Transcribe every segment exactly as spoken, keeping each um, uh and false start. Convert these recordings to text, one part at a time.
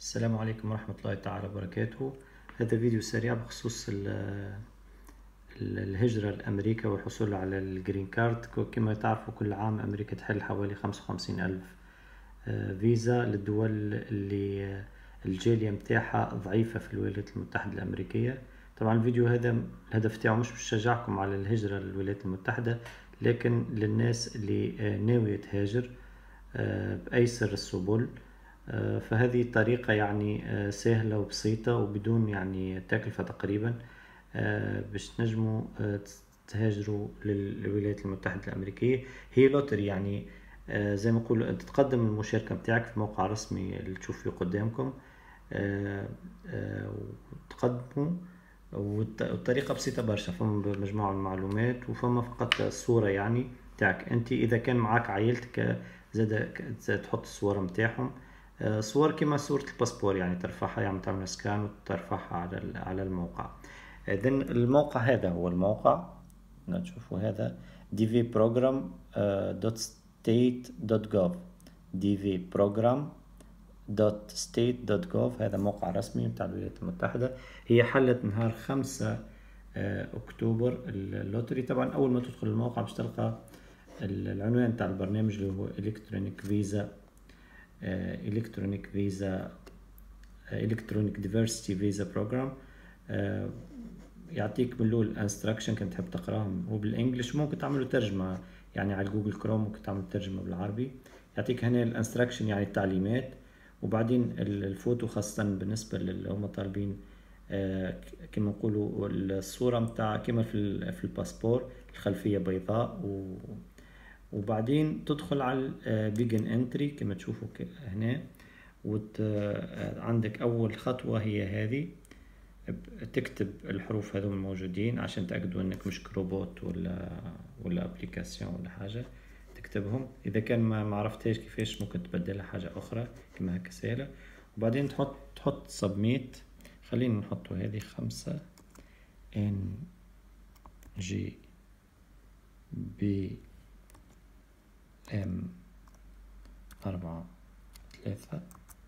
السلام عليكم ورحمة الله تعالى وبركاته. هذا فيديو سريع بخصوص ال- ال- الهجرة لأمريكا والحصول على الجرين كارد. كما تعرفوا كل عام أمريكا تحل حوالي خمسة وخمسين ألف آه، فيزا للدول اللي آه، الجالية متاعها ضعيفة في الولايات المتحدة الأمريكية. طبعا الفيديو هذا الهدف تاعه مش بشجعكم على الهجرة للولايات المتحدة، لكن للناس اللي آه، ناوية تهاجر آه، بأيسر السبل. آه، فهذه طريقة يعني آه، سهلة وبسيطة وبدون يعني تكلفة تقريبا، آه، باش تنجموا آه، تهاجروا للولايات المتحدة الأمريكية. هي لوتري يعني، آه، زي ما نقول أنت تقدم المشاركة متاعك في موقع رسمي اللي تشوف فيه قدامكم، آه، آه، وتقدموا. والطريقة بسيطة برشا، فما مجموعة من المعلومات وفما فقط صورة يعني تاعك انت. اذا كان معاك عائلتك زاد زاد تحط الصورة متاعهم، آه، صور كما صورة الباسبور يعني ترفعها، يعني تعمل سكان وترفعها على على الموقع. اذن الموقع هذا هو الموقع نشوفوا هذا دي في بروجرام دوت ستيت دوت جوف. دي في بروجرام دوت ستيت دوت جوف هذا موقع رسمي بتاع الولايات المتحدة. هي حلت نهار خمسة آه، أكتوبر اللوتري. طبعا أول ما تدخل الموقع باش تلقى العنوان بتاع البرنامج اللي هو إلكترونيك فيزا إلكترونيك فيزا إلكترونيك ديفرسيتي فيزا بروجرام. يعطيك من الأول الانستراكشن كنت تحب تقراهم، هو بالانجلش ممكن تعملوا ترجمة يعني على جوجل كروم، ممكن تعمل ترجمة بالعربي. يعطيك هنا الانستراكشن يعني التعليمات، وبعدين الفوتو خاصة بالنسبة اللي هم طالبين آه كما نقولوا الصورة متاع كما في في الباسبور، الخلفية بيضاء و وبعدين تدخل على بيجن انتري كما تشوفوا هنا. وت... عندك اول خطوة هي هذه، تكتب الحروف هذول الموجودين عشان تأكدوا انك مش روبوت ولا ولا ابليكاسيون ولا حاجة، تكتبهم. اذا كان ما معرفتهاش كيفاش ممكن تبدلها حاجة اخرى كما هكا سهلة. وبعدين تحط تحط سبميت. خلينا نحطوا هذه خمسة ان جي بي ام أربعة ثلاثة.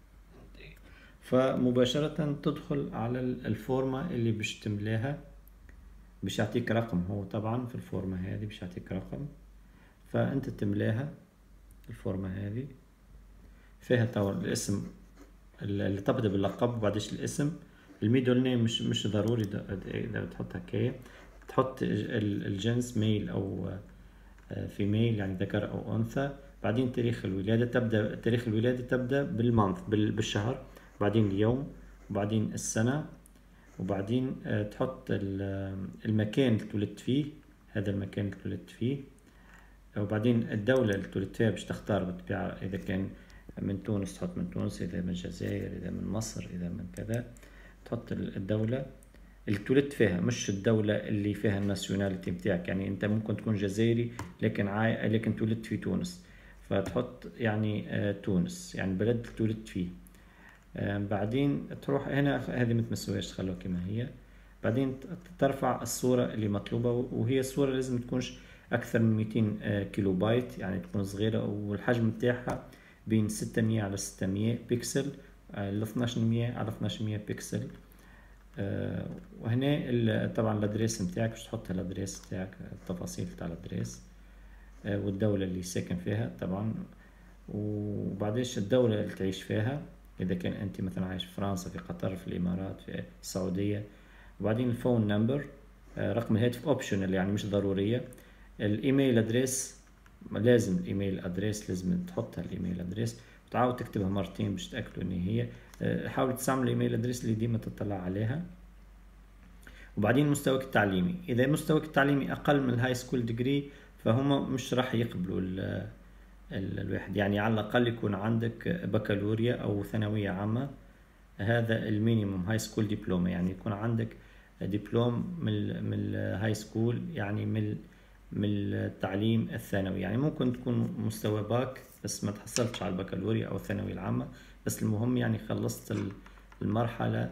فمباشرة تدخل على الفورمة اللي باش تملاها، باش يعطيك رقم. هو طبعا في الفورمة هذه باش يعطيك رقم، فأنت تملاها. الفورمة هذه فيها طبعا الاسم اللي تبدأ باللقب وبعدش الاسم. الميدل نيم مش مش ضروري إذا تحط هكايا. تحط الجنس ميل أو فيميل يعني ذكر أو أنثى. بعدين تاريخ الولادة، تبدأ تاريخ الولادة تبدأ بالمانث بالشهر، وبعدين اليوم، وبعدين السنة، وبعدين تحط المكان اللي تولدت فيه، هذا المكان اللي تولدت فيه. وبعدين الدولة اللي تولدت فيها باش تختار بالطبيعة، إذا كان من تونس تحط من تونس، إذا من الجزائر، إذا من مصر، إذا من كذا تحط الدولة اللي تولدت فيها، مش الدولة اللي فيها الناسيوناليتي بتاعك. يعني أنت ممكن تكون جزائري لكن عاي... لكن تولدت في تونس، فتحط يعني آه تونس يعني البلد اللي تولدت فيه. آه بعدين تروح هنا، هذه متمسويش تخلوها كما هي. بعدين ترفع الصورة اللي مطلوبة، وهي الصورة لازم تكونش أكثر من مئتين آه كيلو بايت، يعني تكون صغيرة، والحجم بتاعها بين ستمية على ستمية بيكسل ل اثناشمية على اثناشمية بيكسل. آه وهنا طبعا الادريس نتاعك باش تحط الادريس نتاعك، التفاصيل تاع الادريس، آه والدولة اللي ساكن فيها طبعا، وبعديش الدولة اللي تعيش فيها، إذا كان أنت مثلا عايش في فرنسا، في قطر، في الإمارات، في السعودية. وبعدين الفون نمبر، آه رقم الهاتف اوبشنال يعني مش ضرورية. الإيميل أدريس لازم، الإيميل أدريس لازم تحطها، الإيميل أدريس وتعاود تكتبها مرتين باش تأكدوا إن هي. حاول تستعمل الايميل ادريس اللي ديما تطلع عليها. وبعدين مستواك التعليمي، اذا مستواك التعليمي اقل من الهاي سكول ديجري فهم مش راح يقبلوا ال ال الواحد، يعني على الاقل يكون عندك بكالوريا او ثانويه عامه، هذا المينيموم. هاي سكول دبلومه يعني يكون عندك دبلوم من من الهاي سكول، يعني من من التعليم الثانوي. يعني ممكن تكون مستوى باك بس ما تحصلتش على البكالوريا او الثانويه العامه، بس المهم يعني خلصت المرحله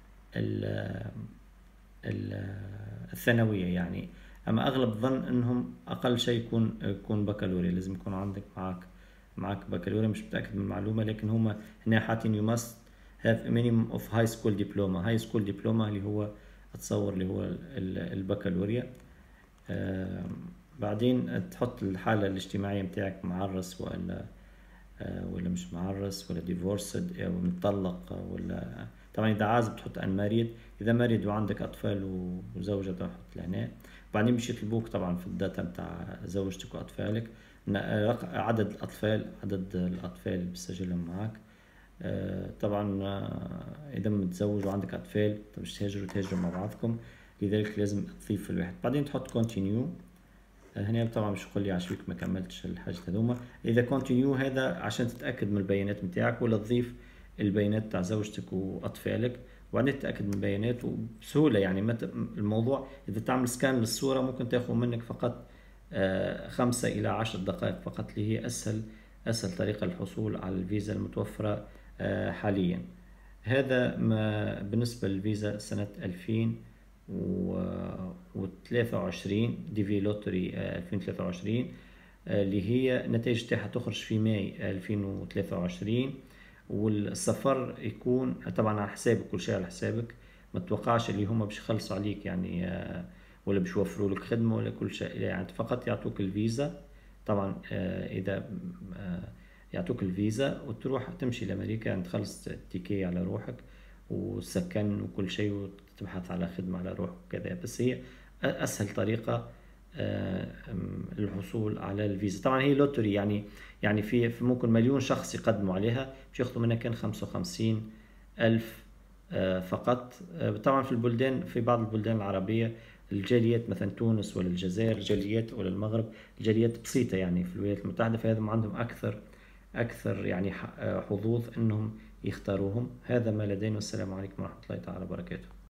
الثانويه يعني. اما اغلب ظن انهم اقل شيء يكون يكون بكالوريا، لازم يكون عندك معك معك بكالوريا. مش متاكد من المعلومه، لكن هما هنا حاطين يو ماست have a minimum of high school diploma. high school diploma اللي هو اتصور اللي هو البكالوريا. آه بعدين تحط الحالة الاجتماعية متاعك، معرس ولا آه ولا مش معرس، ولا ديفورسد أو مطلق، ولا طبعا إذا عازب تحط unmarried، إذا married وعندك أطفال وزوجة تحط لهنا. بعدين مش يطلبوك طبعا في الداتا متاع زوجتك وأطفالك عدد الأطفال، عدد الأطفال اللي بتسجلهم معك. آه طبعا آه إذا متزوج وعندك أطفال مش تهاجروا تهاجروا مع بعضكم، لذلك لازم تضيف الواحد. بعدين تحط continue. هنا طبعا مش يقول لي عشان ما كملتش الحاجة هذوما. إذا continue هذا عشان تتأكد من البيانات متاعك، ولا تضيف البيانات تاع زوجتك وأطفالك، وبعدين تتأكد من البيانات وبسهولة. يعني الموضوع إذا تعمل سكان للصورة ممكن تاخذ منك فقط آه خمسة إلى عشر دقائق فقط، اللي هي أسهل أسهل طريقة للحصول على الفيزا المتوفرة آه حاليا. هذا ما بالنسبة للفيزا سنة ألفين وثلاثة وعشرين دي في لوتري ألفين وثلاثة وعشرين، اللي هي النتائج تاعها تخرج في ماي ألفين وثلاثة وعشرين. والسفر يكون طبعا على حسابك، كل شيء على حسابك. ما تتوقعش اللي هم باش يخلصوا عليك يعني ولا باش يوفروا لك خدمة ولا كل شيء، يعني فقط يعطوك الفيزا. طبعا إذا يعطوك الفيزا وتروح تمشي لأمريكا، يعني تخلص التيكي على روحك وسكن وكل شيء، وتبحث على خدمة على روحك وكذا. بس هي أسهل طريقة للحصول على الفيزا. طبعا هي لوتري، يعني يعني في ممكن مليون شخص يقدموا عليها، باش ياخذوا منها كان خمسة وخمسين ألف فقط. طبعا في البلدان، في بعض البلدان العربية الجاليات مثلا تونس ولا الجزائر الجاليات ولا المغرب الجاليات بسيطة يعني في الولايات المتحدة، فهذا عندهم أكثر أكثر يعني حظوظ أنهم يختاروهم. هذا ما لدينا، والسلام عليكم ورحمة الله تعالى وبركاته.